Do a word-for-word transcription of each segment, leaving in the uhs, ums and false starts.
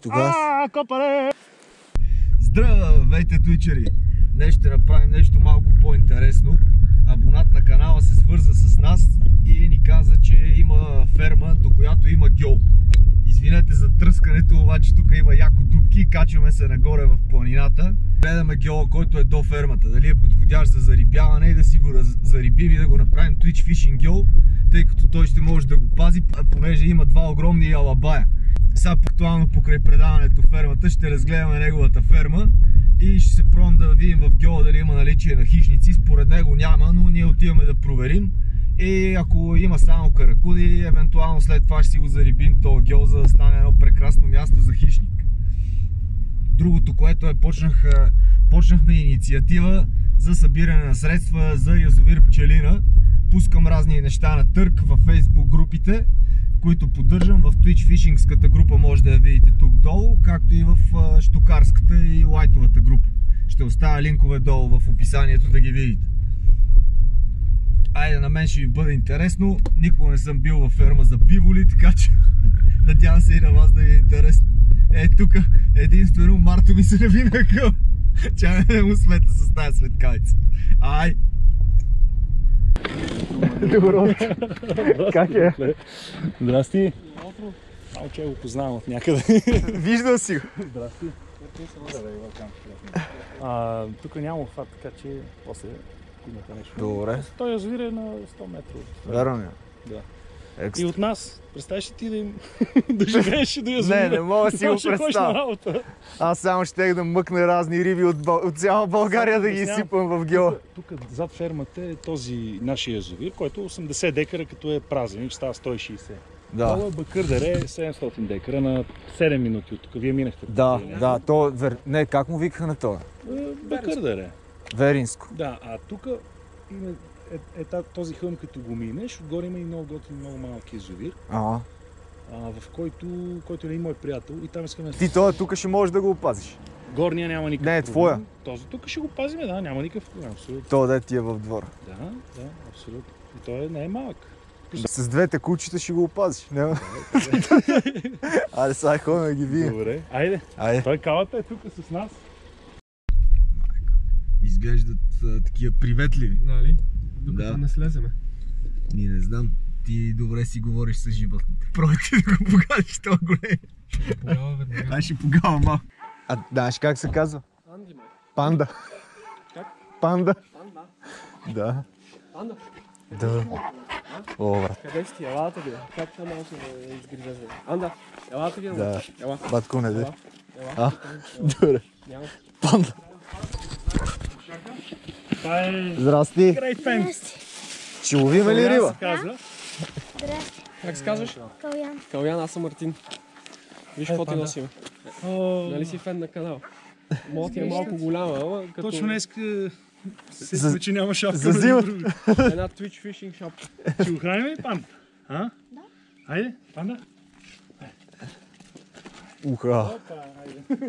Тогава... Ааа, копале! Здравейте, твичери! Днес ще направим нещо малко по-интересно. Абонат на канала се свърза с нас и ни каза, че има ферма, до която има гьол. Извинете за тръскането, обаче тук има яко дупки, качваме се нагоре в планината. Гледаме гьола, който е до фермата, дали е подходящ за зарибяване и да си го зарибим и да го направим Twitch Fishing гьол, тъй като той ще може да го пази, понеже има два огромни алабая. Сега актуално покрай предаването в фермата ще разгледаме неговата ферма и ще се пробвам да видим в гьола дали има наличие на хищници. Според него няма, но ние отиваме да проверим. И ако има само каракуди, евентуално след това ще си го зарибим този гьол, за да стане едно прекрасно място за хищник. Другото, което е, почнах, почнахме инициатива за събиране на средства за язовир Пчелина. Пускам разни неща на търг във Facebook групите, които поддържам. В Twitch Fishingската група може да я видите тук долу, както и в штукарската и лайтовата група. Ще оставя линкове долу в описанието да ги видите. Айде, на мен ще ви бъде интересно. Никога не съм бил във ферма за биволи, така че надявам се и на вас да ви е интересно. Е, тук единствено Марто ми се нави на къл. Чай не му смета с тази светкавица. Ай! Добро. Как е? Здрасти. Само че го познавам от някъде. Виждал си го. Здрасти. А, тук няма обхват, така че после имате нещо. Добре. Той язовир е на сто метра. Верно ли? Да. Екстра. И от нас, представиш ли ти да им да живееш до язовира? Не, не мога да си го Ще ходиш на представя. работа. Аз само щех да мъкна разни риби от, Бъл... от цяла България да ги Обяснявам. сипам в гьола. Тук, тук зад фермата е този нашия язовир, който е осемдесет декара, като е празен, става сто и шейсет. Да. Това е Бакърдаре е седемстотин декара на седем минути от тук. Вие минахте. Да, да, то... Вер... Не, как му викаха на това? Бакърдаре. Веринско. Да, а тук има е, е, този хълм, като го минеш, отгоре има и много готин, много малък язовир, Ага. а, в който, който е и мой приятел и там искаме... Ти това тук ще можеш да го опазиш. Горния няма никакъв Не, е проблем. твоя. Този тук ще го пазим, да, няма никакъв проблем, абсолютно. То да ти е в двора. Да, да, абсолютно. И той не е малък. С двете кучета ще го опазиш. Няма. Айде, сега ходим да ги видим. Добре. Айде. Айде. Той калата е тук с нас. Изглеждат а, такива приветливи. Нали? Докато Да. не слеземе. Ми не знам. Ти добре си говориш с животните. Пробай ти да го покажеш това големи. Погава веднага. Ай, ще погава малко. А знаеш как се казва? Анди, май. Панда. Как? Панда. Панда. Да. Панда. Да. О, брат. Къде си ти? Елата ви? Как това малко да изгрижаш? Анда. Елата ви? Да. Ела. Батко не де. Ела. Ела. А, добре. Няма. Панда. Това е Здрасти. Great Pen. Ще ловим ли риба? се казва. Здрасти, Как се казваш? Калян. Калян, аз съм Мартин. Виж какво ти носим. Нали си фен на канал? Моят ти е малко голяма, ама като Точно днес се За- сме, че няма шапка. за да ни зимата. други. една Twitch Fishing шапка. Ще го храним ли, панда? А? Да. Айде, панда. Уха. Опа, айде.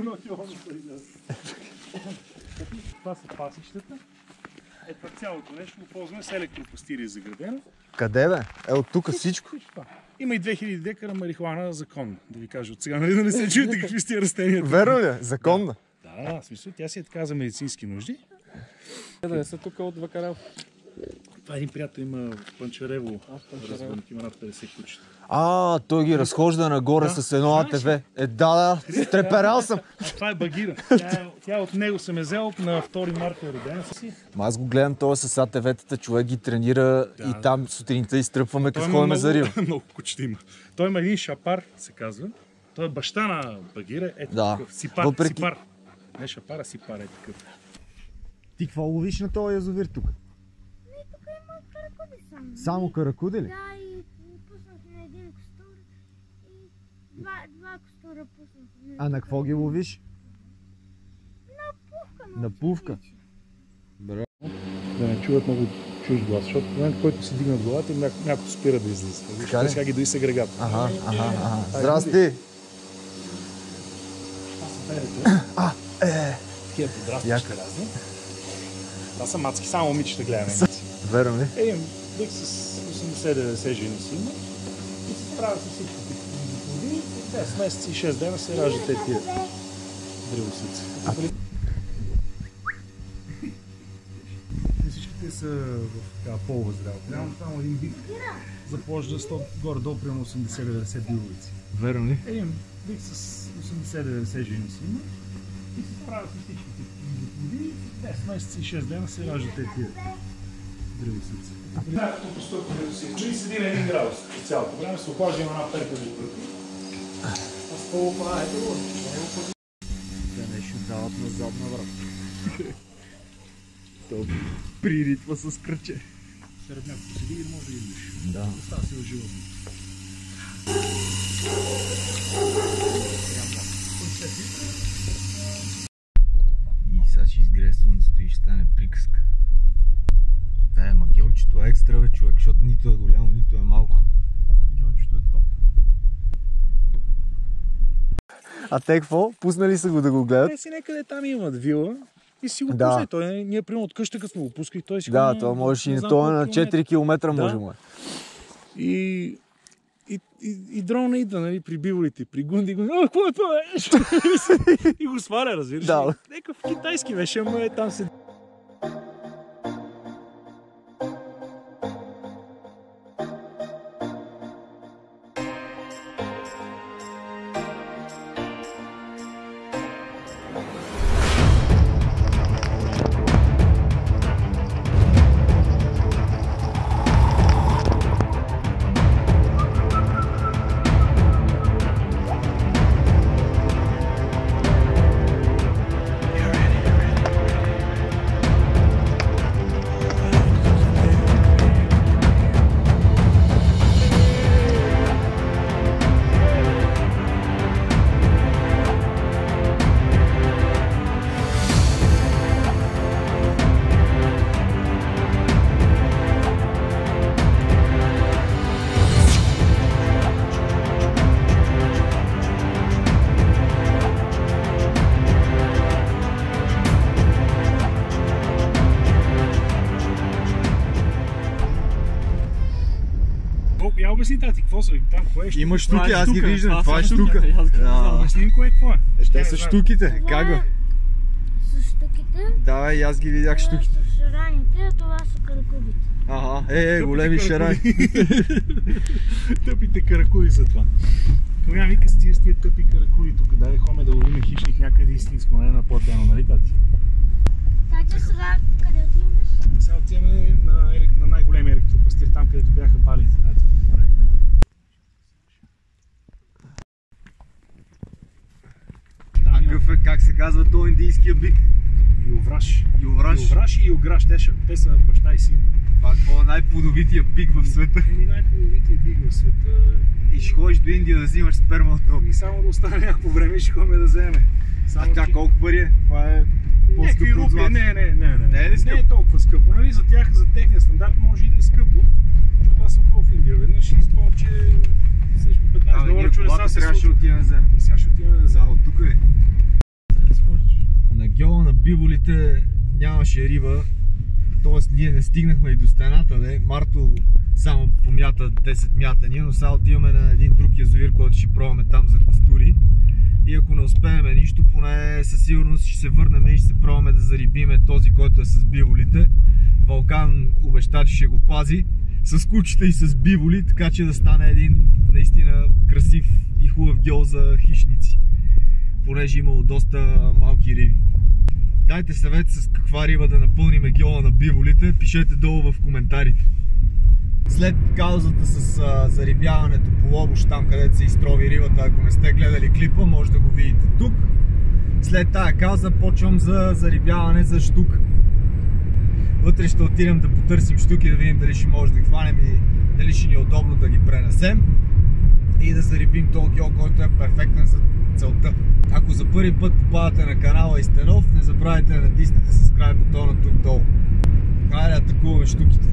Това са пасищата. Е, това цялото нещо го ползваме с електропастири заградено. Къде бе? Е, от тук всичко? Всичко това. Има и две хиляди декара марихуана законна, да ви кажа от сега, нали да не се чуете какви сте растения. Верно ли? Законна. Да, да, в смисъл, тя си е така за медицински нужди. Да не са тук от Вакарел. Това е един приятел, има в Панчарево, Панчарево. развъдник, има над петдесет кучета. А, той ги разхожда нагоре Да. с едно Знаеш А Т В. Е, да, да, треперал съм. А това е багира. Тя, е, тя от него съм е взел на втори марта е родена си. Ма аз го гледам това с А Т В-тата, човек ги тренира Да. и там сутринта изтръпваме, Той като има ходим за риба. много, много кучета има. Той има един шапар, се казва. Той е баща на багира. Ето Да. такъв. Сипар, Въпреки- сипар. Не шапар, а сипар е такъв. Ти какво ловиш на този язовир тук? Каракуди само. Само каракуди ли? Да, и пуснахме един костур и два, два костура пуснахме. А на какво ги ловиш? Пувка, На пувка. Браво. Да не чуват много чужд глас, защото в момента, който си дигнат главата, няко, някой спира да излиза. Така ли? Вижте сега ги дои сегрегат. Ага, ага, ага. Здрасти. Това са берете. А, е. Такива подрастващи Яка. разни. Това са мацки, само момичета гледаме. Верно ли? Е, бих с осемдесет деветдесет жени си има и се справя с всичко. десет месеца и шест дена се раждат тия древосъци. Всичките са в така по-възрял. Реално само един бик започва сто горе-долу примерно осемдесет-деветдесет биловици. Верно ли? Един бик с осемдесет-деветдесет жени си има и се справят с всичките плоди. десет месеца и шест дена се раждат тия древосъци. Някакво стойко древосъци. И седи на един градус през цялото време, се охлажда има една перка до върху. Аз по-лопа е това. Те нещо дават назад на врат. То приритва с кръче. Сред някакво седи и може да идваш. Да. Остава си в животно. И сега ще изгрее слънцето и ще стане приказка. Да, ама гьолчето е екстра, бе, човек, защото нито е голямо, нито е малко. Гьолчето е топ. А те какво? Пуснали са го да го гледат? Те си някъде там имат вила и си го Да. пусне. Той, ние примерно от къща, като сме го пускали, той си Да, ходи то на- можеш и не на знам това колко на четири километра Да. може му е. И, и, и, и дрона идва, нали, при биволите, при Гунди, го, о, какво е това? И го сваля, разбираш. Да. Некъв китайски беше, ама е там се... Я обясни тати, какво са? Там кое е? Има Това штуки, е аз ги штука, виждам, това това е са штуки, штука. аз ги Да. виждам. Обясни им кое какво е? Те са штуките, как бе? С щуките, Да, и аз ги видях това штуките. са шараните, а това са каракудите. Ага, е, е, големи шарани. Тъпите каракули са това. Тогава вика с тия с тия тъпи каракули тук, дай хоме да ловим хищник някъде истинско, не на платено, нали тати? Тати, сега къде отиваш? Сега отиваме на, елек- на най-големия електропастир, там където бяха балите. Тати, направихме. Там има Какъв е, как се казва то индийския бик? Ювраш. Ювраш. Ювраш и Юграш, те, ша- те са баща и син. Това какво е най-плодовития бик в света. Еми най-плодовития биг в света И ще ходиш до Индия да взимаш сперма от топ. и само да остане някакво време и ще ходим да вземе. А тя колко пари е? Това е Някакви по-скъпо от рупи, злато. не, не, не, не. Не е ли скъпо? Не е толкова скъпо, нали? За тях, за техния стандарт може и да е скъпо. Защото аз съм ходил в Индия веднъж и спомням, че срещу петнайсет Абе, долара ние чудеса колата се трябваше да случва. отидем да вземем. И сега ще отиваме да А, вземем. от тук е. Разхождаш. На гьола на биволите нямаше риба, т.е. ние не стигнахме и до стената, де. Марто само помята десет мятания, но сега отиваме на един друг язовир, който ще пробваме там за костури. И ако не успеем нищо, поне със сигурност ще се върнем и ще се пробваме да зарибиме този, който е с биволите. Вълкан обеща, че ще го пази с кучета и с биволи, така че да стане един наистина красив и хубав гьол за хищници. Понеже имало доста малки риби. Дайте съвет с каква риба да напълним гьола на биволите, пишете долу в коментарите. След каузата с а, зарибяването по Лобош, там където се изтрови рибата, ако не сте гледали клипа, може да го видите тук. След тая кауза почвам за зарибяване за щука. Вътре ще отидем да потърсим щуки, да видим дали ще може да ги хванем и дали ще ни е удобно да ги пренесем. И да зарибим този гьол, който е перфектен за целта. Ако за първи път попадате на канала и сте нов, не забравяйте да натиснете subscribe бутона тук долу. Хайде да атакуваме щуките.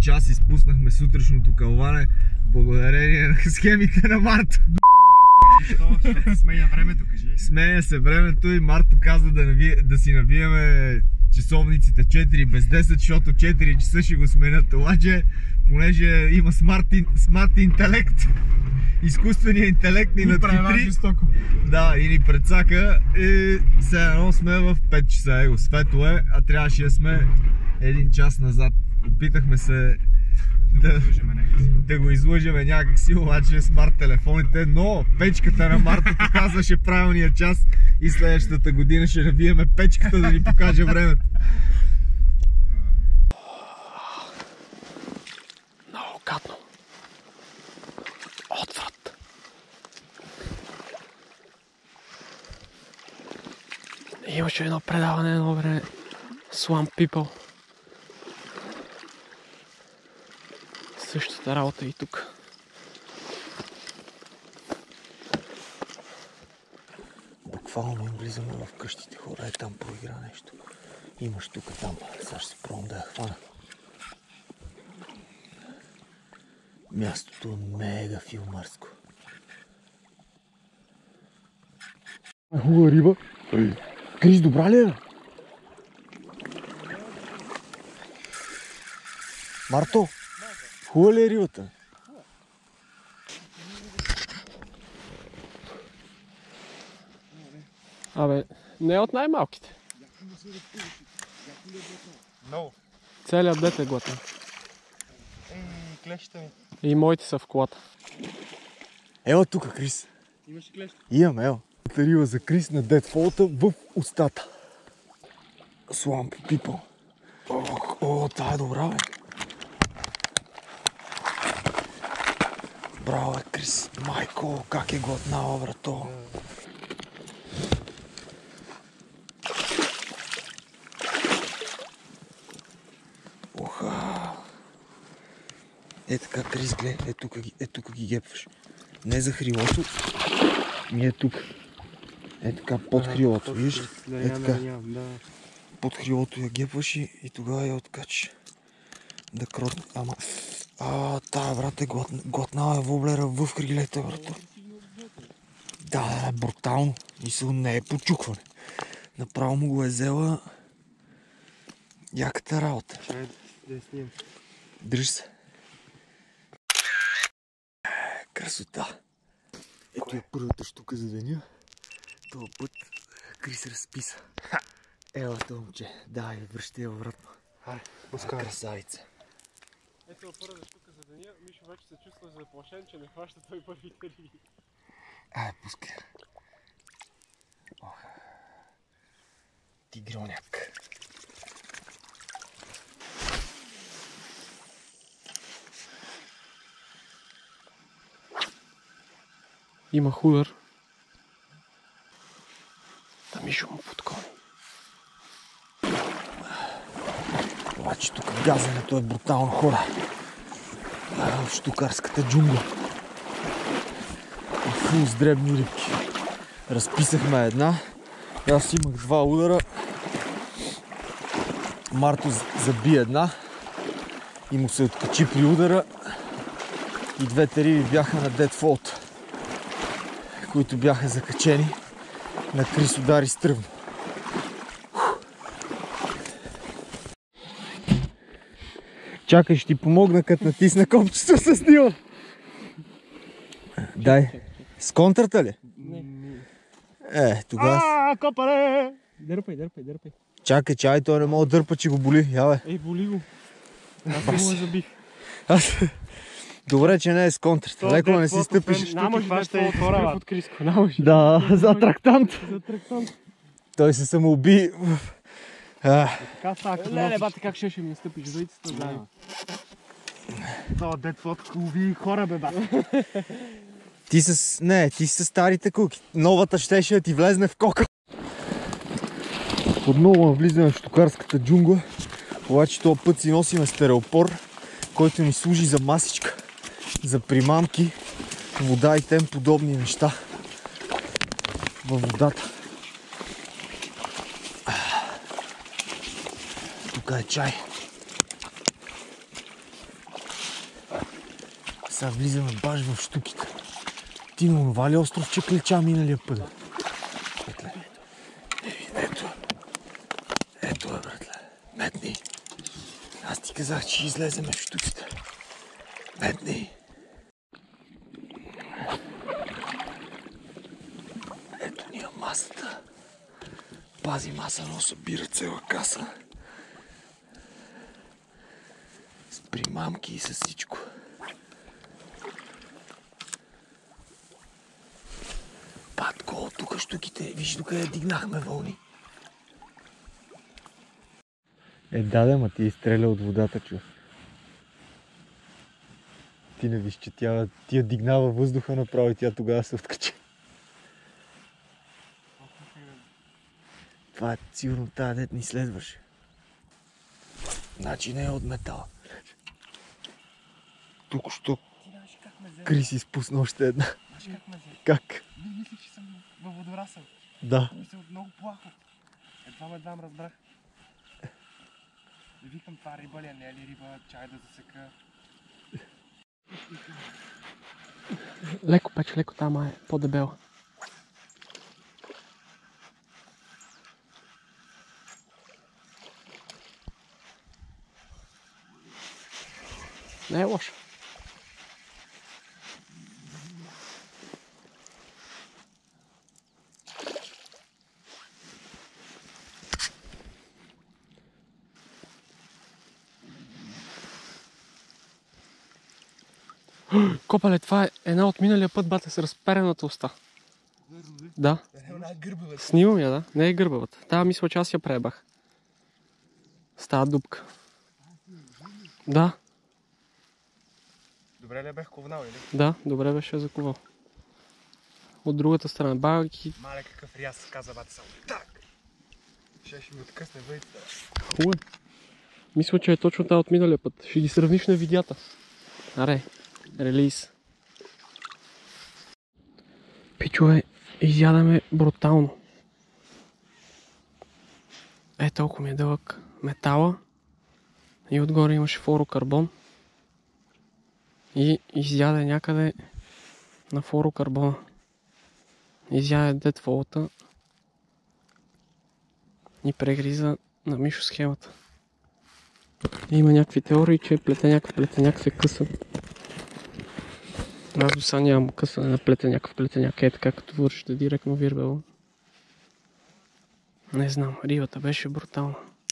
час изпуснахме сутрешното кълване благодарение на схемите на Марто. Защо? Защото сменя времето, кажи. Сменя се времето и Марто каза да, нави... да си навиеме часовниците четири без десет, защото четири часа ще го сменят. Обаче, понеже има смарт, смарт интелект, изкуственият интелект ни надхитри. Да, и ни прецака и все едно сме в пет часа. Его, светло е, а трябваше да сме един час назад. Опитахме се да, да го излъжеме някакси, обаче смарт телефоните, но печката на Марто показваше правилния час и следващата година ще навиеме печката да ни покаже времето. Много гадно. Отврат. Имаше едно предаване едно време. Swamp People. Същата работа и тук. Буквално им влизаме в къщите, хора, е там проигра нещо. Имаш тук там, сега ще се пробвам да я хвана. Мястото е мега филмарско. Хубава риба. Крис, добра ли е? Марто, хубава ли е рибата? Абе, не е от най-малките. Много. Целият дет е глътен. Ей, клещите ми. И моите са в колата. Ева тук, Крис. Имаш ли клещи? Имам, ева. Риба за Крис на Deadfall в устата. Swamp People. Ох, о, тая е добра, бе. Браво, бе, Крис. Майко, как е глътнала, брато. Оха. Е така, Крис, гледай, е тук, е тук ги гепваш. Не за хрилото, ми е тук. Е така, под хрилото, виж? Е така. Под хрилото я гепваш и, и тогава я откачиш. Да кротне. Ама... А, тая, брат, е глотна, глотнала е воблера в хрилете, брато. Да, да, брутално. Мисъл, не е почукване. Направо му го е взела яката работа. Дръж се. Красота. Ето е първата штука за деня. Това път Крис разписа. Ела, това момче. Давай, връщай я обратно. Пускай. Красавица. Ето първата штука за деня. Мишо вече се чувства заплашен, че не хваща той първите риби. Ай, пускай. Ох. Тигроняк. Има худър. Да Мишо му подкони. Обаче тук газенето е брутално, хора. В штукарската джунгла. Фул с дребни рибки. Разписахме една. Аз имах два удара. Марто заби една и му се откачи при удара. И двете риби бяха на Deadfall, които бяха закачени на Крис удари стръвно. Чакай, ще ти помогна, като натисна копчето с снима. Дай. С контрата ли? Не. Е, тогава... Ааа, копаре! Дърпай, дърпай, дърпай. Чакай, чай, той не мога да дърпа, че го боли. Я бе. Ей, боли го. Аз му я забих. Аз... Добре, че не е с контрата. Леко не си стъпиш. Намаш да е хора под Криско. Намаш. Да, за трактант. За трактант. Той се самоуби. Така става, като леле, бате, как ще ще ми настъпиш? Двоицата заедно. Това Deadfall лови хора, бе, бате. Ти с... Не, ти с старите куки. Новата щеше да ти влезне в кока. Отново влизаме в штукарската джунгла. Обаче този път си носиме стереопор, който ни служи за масичка, за примамки, вода и тем подобни неща във водата. Тук е чай. Сега влизаме баш в щуките. Ти му вали остров Чеклича миналия път. Братле. Ето. Ето е, братле. Метни. Аз ти казах, че излеземе в щуките. Метни. Ето ни е масата. Пази маса, но събира цела каса. С примамки и с всичко. Патко, тук щуките. Виж докъде дигнахме вълни. Е, даде, ма ти изстреля от водата, чу. Ти не виж, че тя, тя дигнава въздуха направо и тя тогава се откачи. Това е сигурно тази дет ни следваше. Значи не е от метал. Тук що Крис изпусна още една. Как? Мислих, че съм във водорасъл. Да. Мисля, много плахо. Едва ме двам разбрах. Да викам, това риба ли е, не е ли риба, чай да засека. Леко пече, леко там е по-дебела. Не е лошо. Копале, това е една от миналия път, бате, с разперената уста. Да. Снимам я, да. Не е гърбавата. Тая мисля, че аз я пребах. С тази дупка. Да. Добре ли бех ковнал, или? Да, добре беше заковал. От другата страна, байки. Мале, какъв ряз, каза бата само. Так! Ще ще ми откъсне въйцата. Хубаво. Мисля, че е точно тази от миналия път. Ще ги сравниш на видеята. Аре, релиз. Пичове, изядаме брутално. Е, толкова ми е дълъг метала. И отгоре имаше флорокарбон. И изяде някъде на флорокарбона. Изяде детфолата. И прегриза на Мишо схемата. Има някакви теории, че плетеняк в плетеняк се къса. Аз до сега нямам късане на плетеняк в плетеняк. Е така, като вършите директно вирбело. Не знам, рибата беше брутална.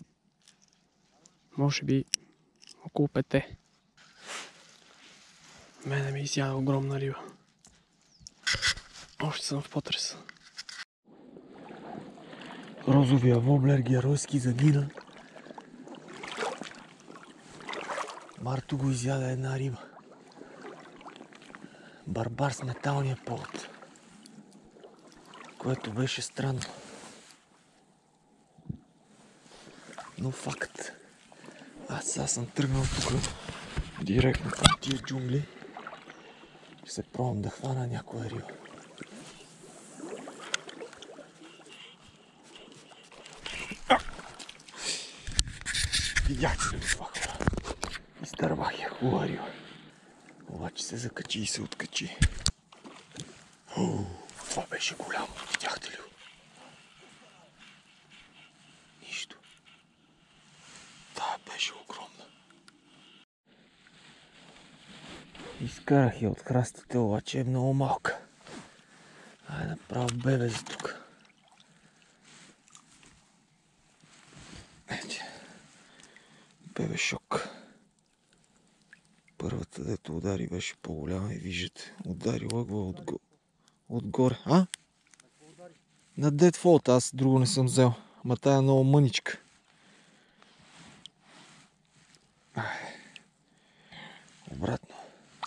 Може би около пете. Мене ми изяда огромна риба. Още съм в потреса. Розовия воблер геройски загина. Марто го изяда една риба. Барбар с металния повод. Което беше странно. Но факт. Аз сега съм тръгнал тук директно към тия джунгли. Ще се пробвам да хвана някоя риба. Видяхте ли това, хора? Изтървах я хубава риба. Обаче се закачи и се откачи. О, това беше голямо, видяхте ли го? Нищо. Това беше огромна. Изкарах я от храстите, обаче е много малка. Ай, направо бебе за тук. Ете. Бебе шок. Първата, дето удари, беше по-голяма и виждате. Ударила го отго... отгоре. А? На детфолт, аз друго не съм взел. Ма тая е много мъничка. Ай. Обратно.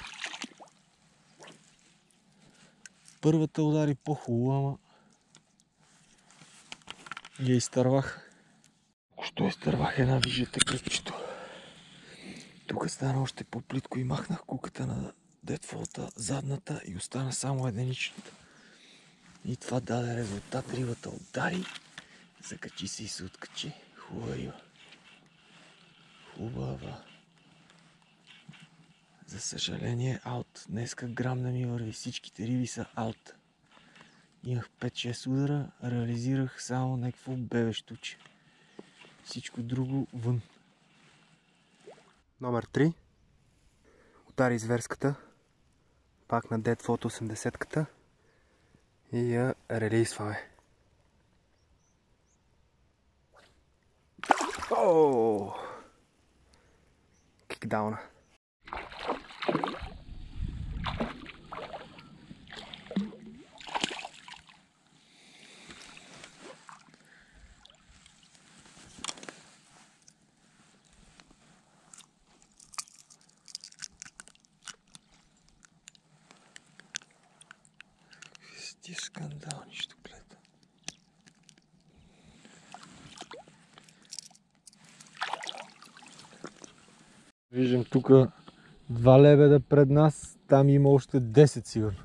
Първата удари по-хубава, ама я изтървах. Що изтървах една, виждате кръчето. Тук стана още по-плитко и махнах куката на детфолта, задната, и остана само единичната. И това даде резултат. Рибата удари, закачи се и се откачи. Хубава риба. Хубава. За съжаление, аут. Днеска грам не ми върви. Всичките риби са аут. Имах пет-шест удара, реализирах само някакво бебещуче. Всичко друго вън. Номер три. Удари зверската. Пак на Deadfloat осемдесетката. И я релизваме. Ооо! Кикдауна. Ти скандал, нищо гледа. Виждам тук два лебеда пред нас, там има още десет сигурно.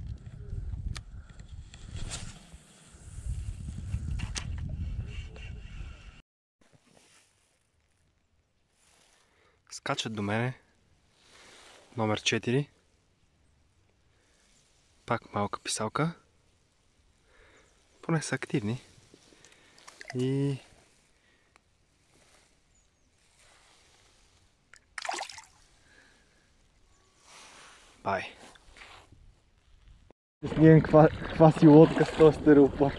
Скачат до мене. Номер четири. Пак малка писалка. Поне са активни. И... Бай. Снимам каква си лодка с този стереопорт.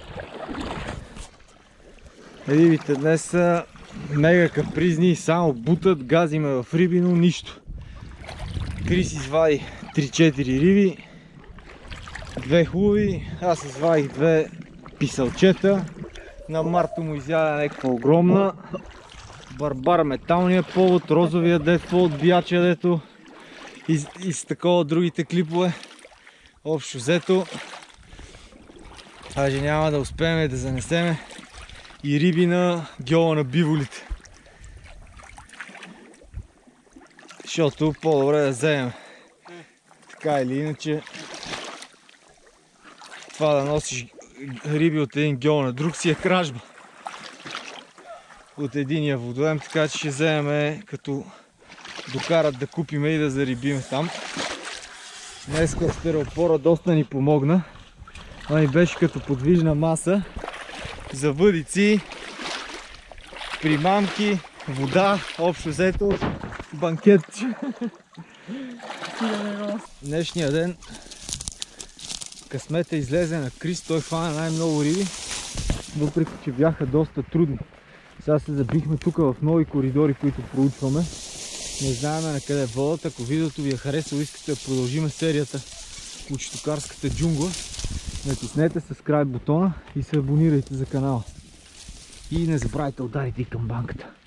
Рибите днес са мега капризни и само бутат, газиме в риби, но нищо. Крис извади три-четири риби. Две хубави, аз извадих две писалчета. На Марто му изяда някаква огромна. Барбар металния повод, розовия Deadfloat, бияча дето. И, и с такова другите клипове. Общо взето. Даже няма да успеем да занесеме и риби на гьола на биволите. Защото по-добре да вземем. Така или иначе. Това да носиш риби от един гьол на друг си е кражба. От единия водоем, така че ще вземем като докарат да купиме и да зарибиме там. Днеска стереопора доста ни помогна. Това ни беше като подвижна маса за въдици, примамки, вода, общо взето банкет. Днешния ден късмета излезе на Крис, той хвана най-много риби, въпреки че бяха доста трудни. Сега се забихме тук в нови коридори, които проучваме. Не знаем на къде водят. Ако видеото ви е харесало, искате да продължим серията по читокарската джунгла, натиснете subscribe бутона и се абонирайте за канала. И не забравяйте ударите и камбанката.